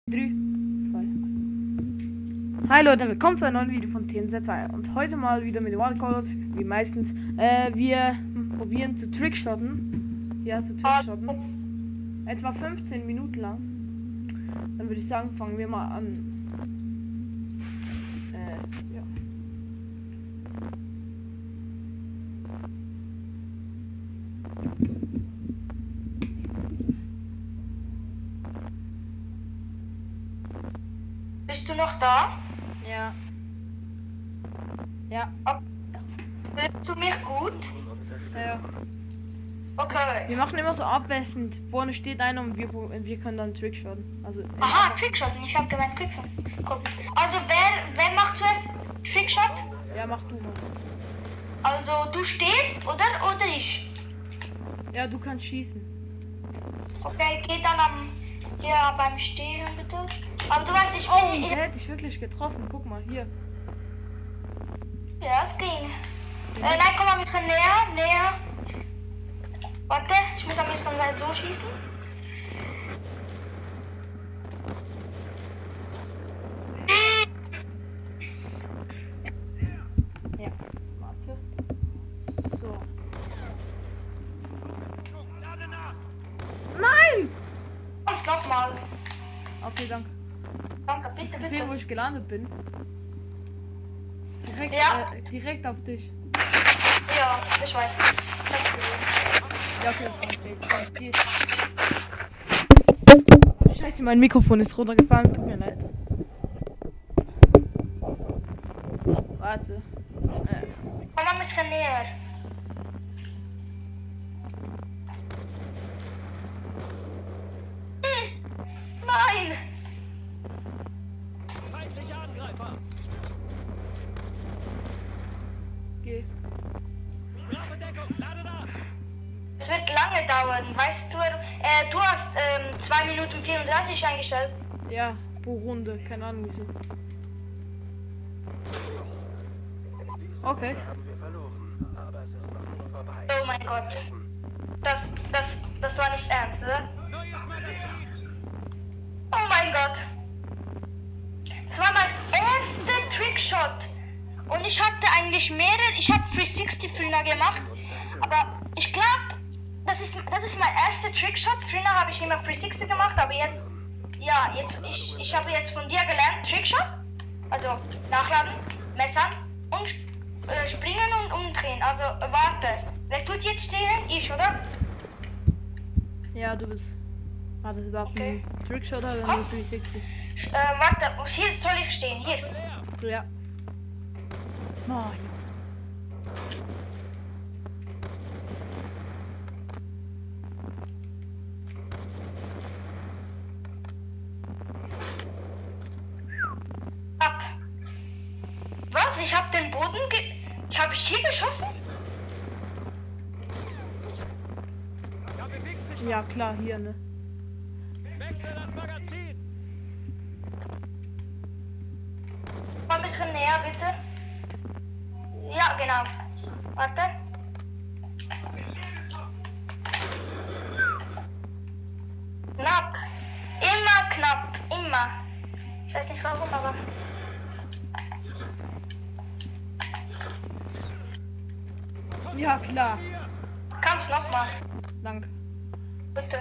3, 2. Hi Leute, willkommen zu einem neuen Video von TNZ2 und heute mal wieder mit den Watercolors, wie meistens. Wir probieren zu trickshotten. Ja, zu trickshotten. Etwa 15 Minuten lang. Dann würde ich sagen, fangen wir mal an. Ja. Bist du noch da? Ja. Ja. Hörst du mich gut? Ja. Okay. Wir machen immer so abwechselnd. Vorne steht einer und wir können dann trickshotten. Also. Aha, Trickshotten. Ich habe gemeint Quicksen. Guck. Also wer macht zuerst Trickshot? Ja, mach du mal. Also du stehst, oder ich? Ja, du kannst schießen. Okay, geh dann beim Stehen bitte. Aber du weißt, ich Oh, bin... der hätte ich wirklich getroffen. Guck mal, hier. Ja, es ging. Nein, komm mal ein bisschen näher. Warte, ich muss ein bisschen weit so schießen. Ja, warte. So. Nein! Ganz nochmal. Okay, danke. Danke, bitte, Hast du gesehen, wo bitte. ich gelandet bin? Direkt, Ja. Direkt auf dich. Ja, ich weiß. Ich hab's gesehen. Ja, okay, das war's. Ey, geh. Scheiße, mein Mikrofon ist runtergefallen. Tut mir leid. Warte. Komm mal ein bisschen näher. Nein! Feindliche Angreifer! Geh. Brave Deckung! Lade nach! Es wird lange dauern, weißt du? Du hast 2 Minuten 34 eingestellt. Ja, pro Runde. Keine Ahnung wieso. Okay. Haben wir verloren, aber es ist noch nicht vorbei. Oh mein Gott. Das war nicht ernst, oder? Neues Magazin! Oh mein Gott. Das war mein erster Trickshot. Und ich hatte eigentlich mehrere. Ich habe 360-Fühler gemacht. Aber ich glaube, das ist mein erster Trickshot. Früher habe ich immer 360 gemacht, aber jetzt... Ja, ich habe jetzt von dir gelernt, Trickshot. Also nachladen, messern und springen und umdrehen. Also warte. Wer tut jetzt stehen? Ich, oder? Ja, du bist. Warte, überhaupt Okay. ein Trickshot oder nur Komm. 360? Warte, hier soll ich stehen. Hier. Ja. Nein. Ab. Was? Ich habe den Boden Ich habe hier geschossen? Da bewegt sich Ja, klar, hier, ne? Wechsel das Magazin! Mal ein bisschen näher, bitte. Ja, genau. Warte. Knapp. Immer knapp. Immer. Ich weiß nicht warum, aber... Ja, klar. Kannst nochmal. Danke. Bitte.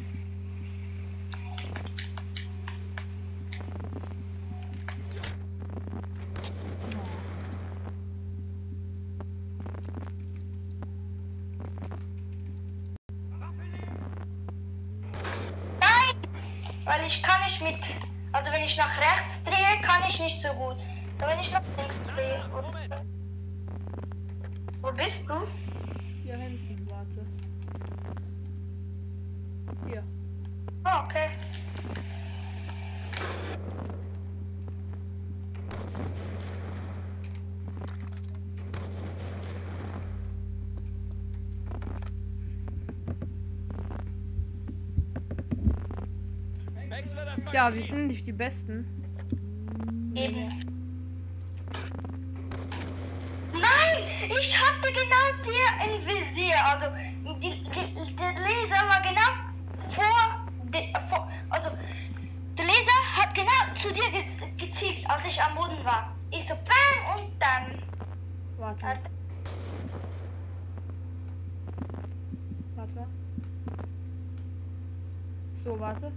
Nein! Weil ich kann nicht mit... Also wenn ich nach rechts drehe, kann ich nicht so gut. Aber wenn ich nach links drehe... oder? Wo bist du? Hier hinten, warte. Hier. Ah, okay. Wechsle das Magazin! Tja, wir sind nicht die Besten. Eben. Nein! Ich hatte genau dir im Visier. Also, der Laser war genau vor... Also, der Laser zu dir gezielt, als ich am Boden war. Ich so bam und dann. Warte. Hat, Warte. So, warte.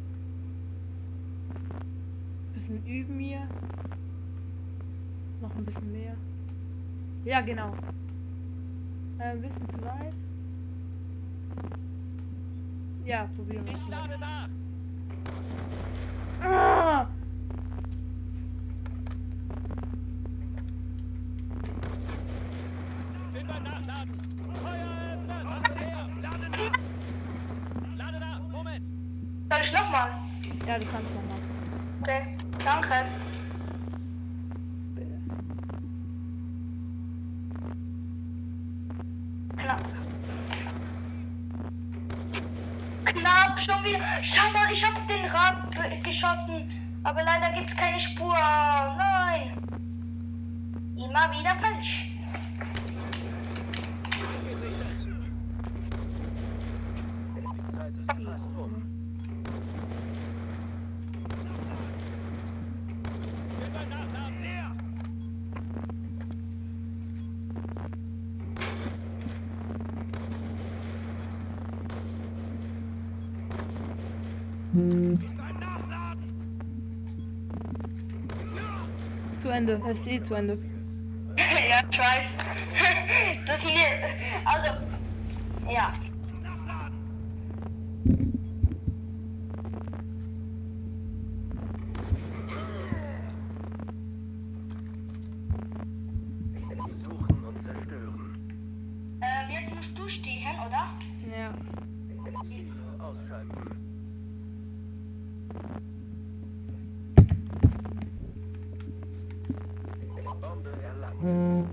Bisschen üben hier. Noch ein bisschen mehr. Ja, genau. Ein bisschen zu weit. Ja, probieren wir Ich es mal. lade nach. Ah! Bin beim Nachladen. Feuer öffnen. Kommt her. Lade nach. Lade nach. Moment. soll ich nochmal? Ja, du kannst noch mal. Okay, danke. Bitte. Knapp. Knapp schon wieder. Schau mal, ich habe den Rad geschossen. Aber leider gibt es keine Spur. Nein. Immer wieder falsch. Die Zeit ist fast um. Bin beim Nachladen. Leer. Bin beim Nachladen. Zu Ende. Es ist eh zu Ende. Ja, ich weiß. Das mir. Also. Ja. Suchen und zerstören. Jetzt musst du stehen, oder? Ja. Ziele ausschalten. Bombe erlangt.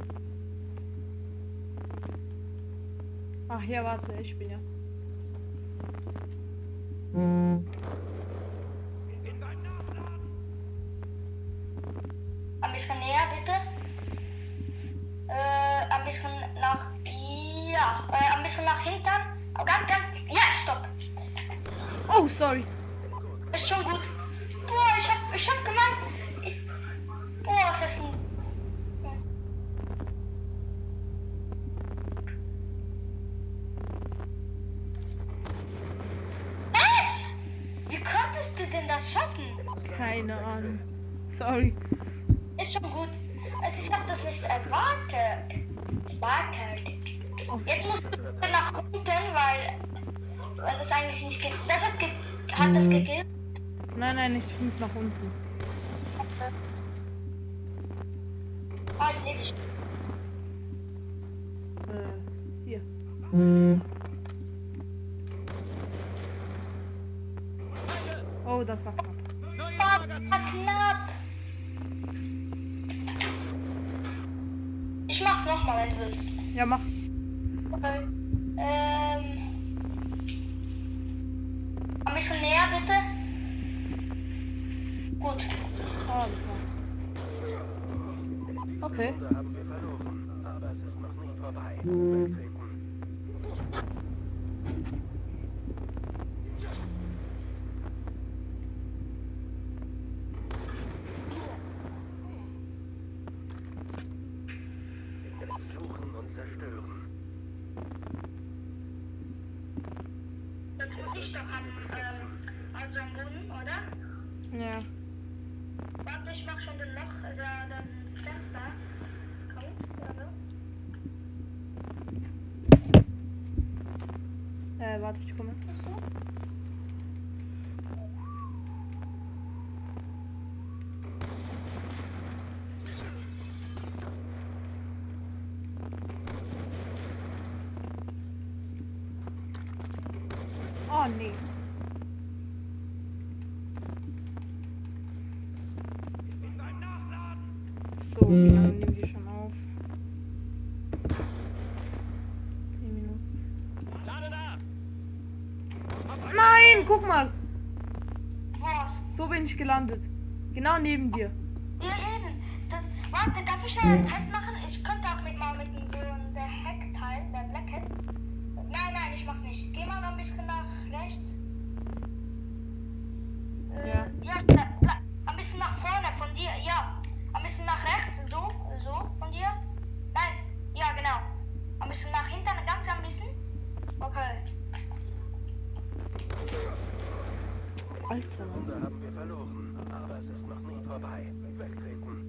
Ach ja, warte, ich bin ja. Bin beim Nachladen. Ein bisschen näher, bitte. Ein bisschen nach. Ja, ein bisschen nach hinten. Aber ganz. Ja, stopp. Oh, sorry. Ist schon gut. Boah, ich hab gemeint. Boah, es ist ein. Was? Wie konntest du denn das schaffen? Keine Ahnung. Sorry. Ist schon gut. Also ich hab das nicht erwartet. Jetzt musst du nach unten, weil das eigentlich nicht geht. Das hat das gegillt. Nein, ich muss nach unten. Ah, ich sehe dich. Hier. Oh, das war knapp. Neues War Magazin. knapp. Ich mach's nochmal, wenn du willst. Ja, mach. Okay. Ein bisschen näher, bitte. Gut. Oh, das war. Okay. Runde haben wir verloren. Aber es ist noch nicht vorbei. Wegtreten. Suchen und zerstören. Das muss ich doch haben. Also am Boden, oder? Ja. Warte, ich mach schon den Loch, also das Fenster. Komm, oder? Warte, ich komme. Oh, nee. Bin beim Nachladen. So, wie lange nehmen die schon auf? 10 Minuten. Lade nach. Nein, guck mal. Was? So bin ich gelandet. Genau neben dir. Ja, eben. Warte, darf ich schnell einen Test machen? Ich könnte auch mit so der Heckteil, der Black Hat. Nein, ich mach's nicht. Geh mal ein bisschen nach rechts. Ja. Ja, ein bisschen nach vorne. Alter. Runde haben wir verloren, aber es ist noch nicht vorbei. Wegtreten.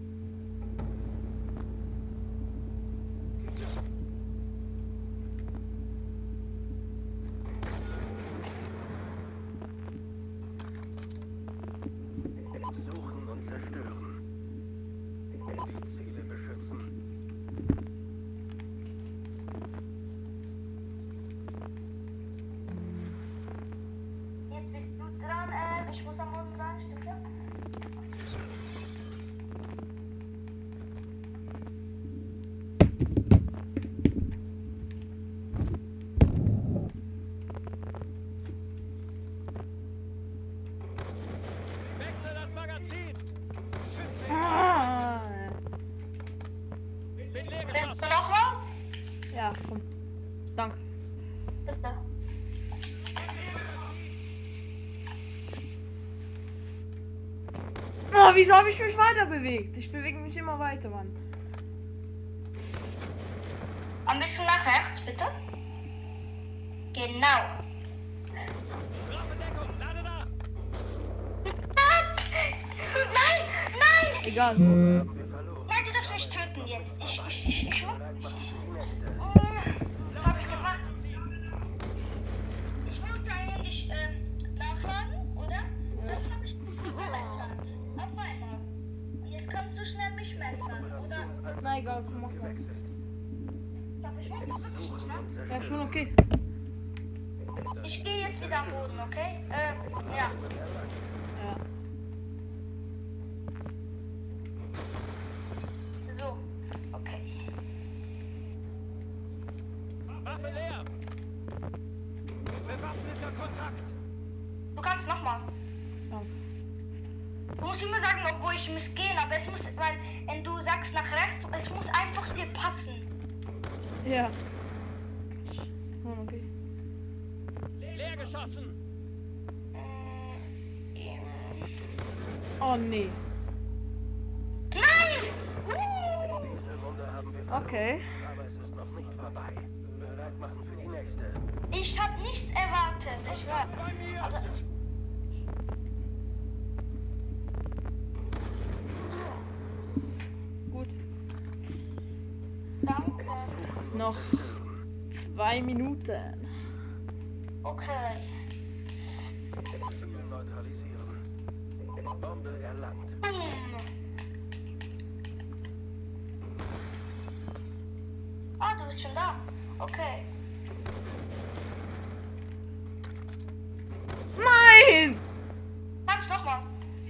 Suchen und zerstören. Die Ziele beschützen. Jetzt bist du dran. Ich muss am Boden sein, stimmt ja? Wechsel das Magazin! Schütze! Ah, Bin leer Willst geschossen! du nochmal? ja, komm. Danke. Bitte. Oh, wieso habe ich mich weiter bewegt? Ich bewege mich immer weiter, Mann. Ein bisschen nach rechts, bitte. Genau. Waffendeckung! Lade nach! Nein! Nein! Egal. Haben wir verloren. Nein, du darfst mich töten jetzt. Ich Bereit machen für die nächste. Was habe ich gemacht? Ich wollte eigentlich nachladen, oder? Dann habe ich dich gemessert. Auf einmal. Und jetzt kannst du schnell mich messern, oder? Na egal, komm, mach mal. Gewechselt. Aber ich wollte das wirklich Suchen machen. und Ja, zerstören. schon okay. Ich gehe jetzt wieder am Boden, okay? Ja. Ja. So. Okay. Waffe leer! Bewaffneter Kontakt! Du kannst nochmal. Danke. Du musst immer sagen, wo ich muss gehen, aber es muss, weil, wenn du sagst nach rechts, es muss einfach dir passen. Ja. Schon okay. Leer geschossen! Oh nee. Nein! Diese Runde haben wir verloren. Okay. Aber es ist noch nicht vorbei. Bereit machen für die nächste. Ich habe nichts erwartet. Ich war. Bei mir! Also, Gut. danke. Noch 2 Minuten. Okay. Ziel neutralisieren. Bombe erlangt. Boom. Ah, du bist schon da. Okay. Nein! Kannst nochmal.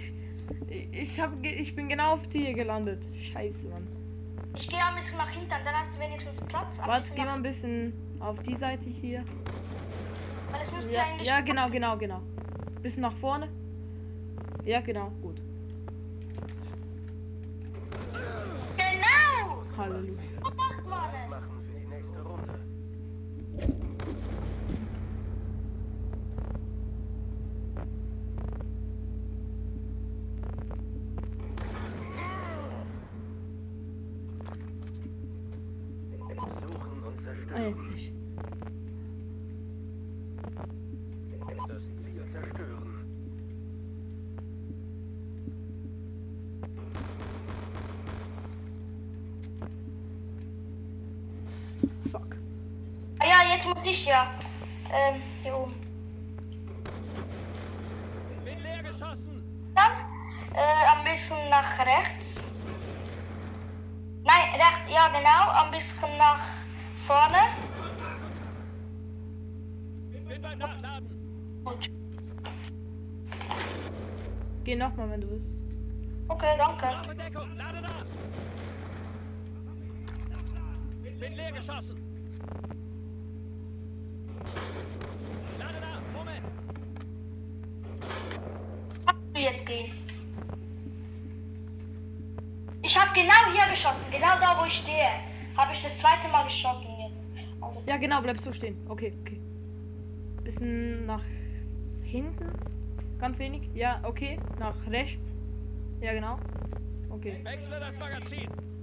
Ich bin genau auf dir gelandet. Scheiße, Mann. Ich gehe ein bisschen nach hinten, dann hast du wenigstens Platz. Ein Warte, bisschen geh mal nach- ein bisschen auf die Seite hier. Weil es muss Ja, eigentlich. ja, genau. Bisschen nach vorne. Ja, genau, gut. Genau! Halleluja. So macht man es. Machen für die nächste Runde. Suchen und zerstören. Endlich. Das Ziel zerstören. Fuck. Ah ja, jetzt muss ich ja. Hier oben. Bin leer geschossen! Dann ein bisschen nach rechts. Nein, rechts, ja genau. Ein bisschen nach vorne. Bin beim Nachladen! Gut. Geh nochmal, wenn du willst. Okay, danke. Waffendeckung! Lade nach! Bin leer geschossen! Lade nach! Moment! Kannst du jetzt gehen? Ich habe genau hier geschossen. Genau da, wo ich stehe. Habe ich das zweite Mal geschossen jetzt. Also, Ja, genau, bleib so stehen. Okay. Bisschen nach hinten. Ganz wenig. Ja, okay. Nach rechts. Ja, genau. Okay. Wechsle das Magazin!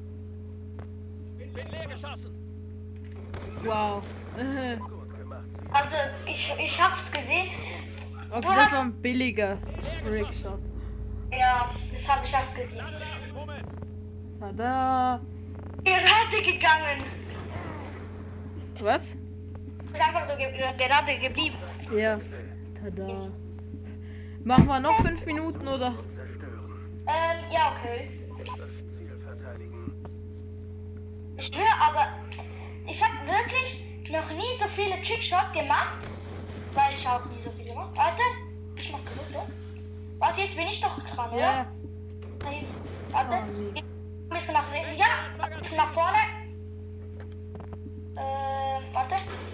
Bin leer geschossen! Wow. Gut gemacht, Ziel. also ich hab's gesehen. Okay, das war ein billiger Trickshot. Ja, das habe ich auch gesehen. Moment. Tada. Gerade gegangen. Was? Ist einfach so gerade geblieben. Ja. Tada. Machen wir noch 5 Minuten oder? Zerstören. Ja, okay. Das Ziel verteidigen. Ich schwöre, aber ich habe wirklich noch nie so viele Trickshot gemacht. Weil ich auch nie so viele gemacht. Warte, ich mach kaputt, oder? Warte, jetzt bin ich doch dran, oder? Ja. Nein. Warte. Oh, nee. Ein bisschen nach rechts. Ja, ein bisschen nach vorne. Warte.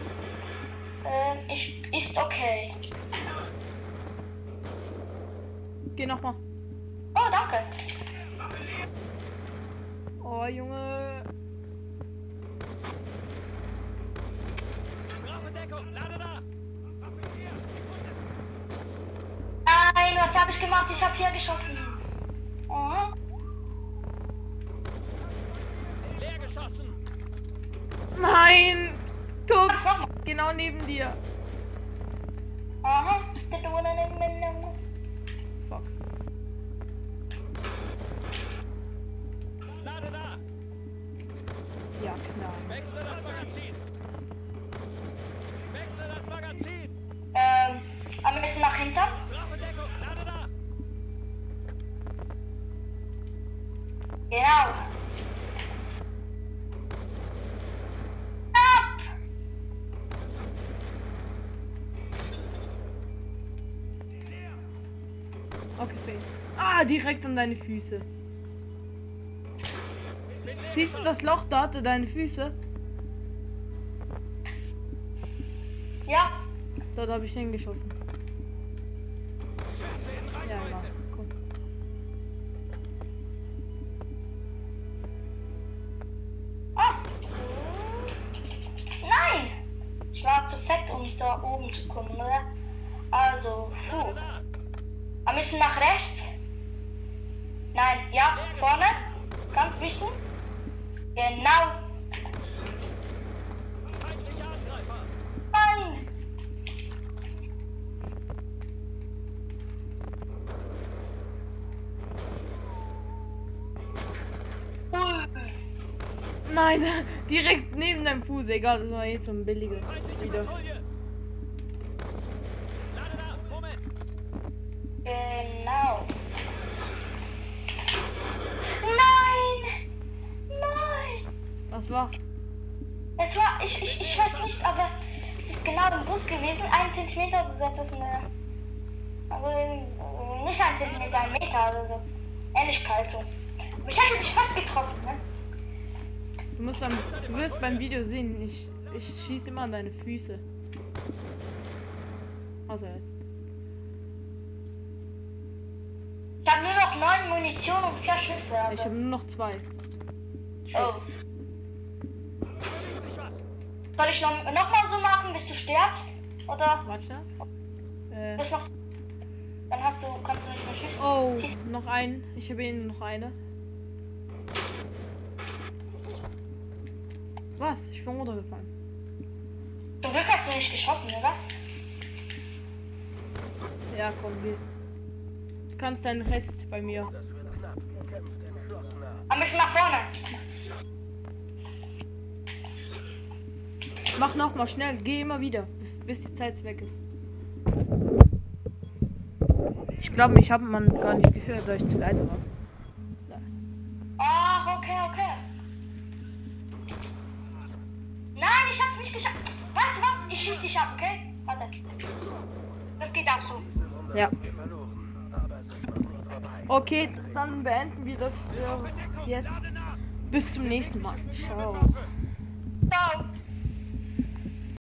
Ist okay. Geh nochmal. Oh, danke. Oh, Junge. Brauche Deckung. Lade da. Nein, was habe ich gemacht? Ich habe hier geschossen. Oh. Leer geschossen. Nein. Guck. Was nochmal? Genau neben dir. Aha. Fuck. Lade da. Ja, klar. Wechsle das Magazin. Wechsle das Magazin. Ein bisschen nach hinten. Brauche Deckung. Lade da. Genau. Ab! Okay, fail. Ah, direkt an deine Füße. Siehst du das Loch da, deine Füße? Ja. Dort habe ich hingeschossen. Ja, ja. Komm. Ah. Nein! Ich war zu fett, um da oben zu kommen, oder? Also, puh. Ein bisschen nach rechts. Nein, ja, vorne. Ganz bisschen. Genau. Feindliche Angreifer. Nein! Ui. Nein, direkt neben deinem Fuß. Egal, das war jetzt so ein billiger. Feindliche Wieder. Patrouille. Lade da. Moment. Genau. Nein! Nein! Was war? Es war, ich weiß nicht, aber es ist genau im Bus gewesen. 1 Zentimeter oder so etwas. Also nicht 1 Zentimeter, 1 Meter oder so. Ähnlichkeit so. Aber ich hätte dich fast getroffen, ne? Du wirst beim Video sehen, ich schieße immer an deine Füße. Außer jetzt. Ich habe nur noch 9 Munition und 4 Schüsse. Ich Also. habe nur noch 2. Oh. Bewegt sich was. Soll ich noch mal so machen, bis du stirbst? Oder Warte. bis noch. Dann kannst du nicht mehr schießen. Oh, noch einen. Ich habe eben noch eine. Was? Ich bin runtergefallen. Zum Glück hast du nicht geschossen, oder? Ja, komm, geh. Du kannst deinen Rest bei mir. Das wird knapp. Kämpft entschlossener. Ein bisschen nach vorne. Mach noch mal schnell. Geh immer wieder, bis die Zeit weg ist. Ich glaube, mich hat man gar nicht gehört, da ich zu leise war. Ach, okay. Nein, ich hab's nicht geschafft. Weißt du was? Ich schieß dich ab, okay? Warte. Das geht auch so. Ja. Wir verloren. Aber es ist noch nicht vorbei. Okay, dann beenden wir das für jetzt. Bis zum nächsten Mal. Ciao. Ciao.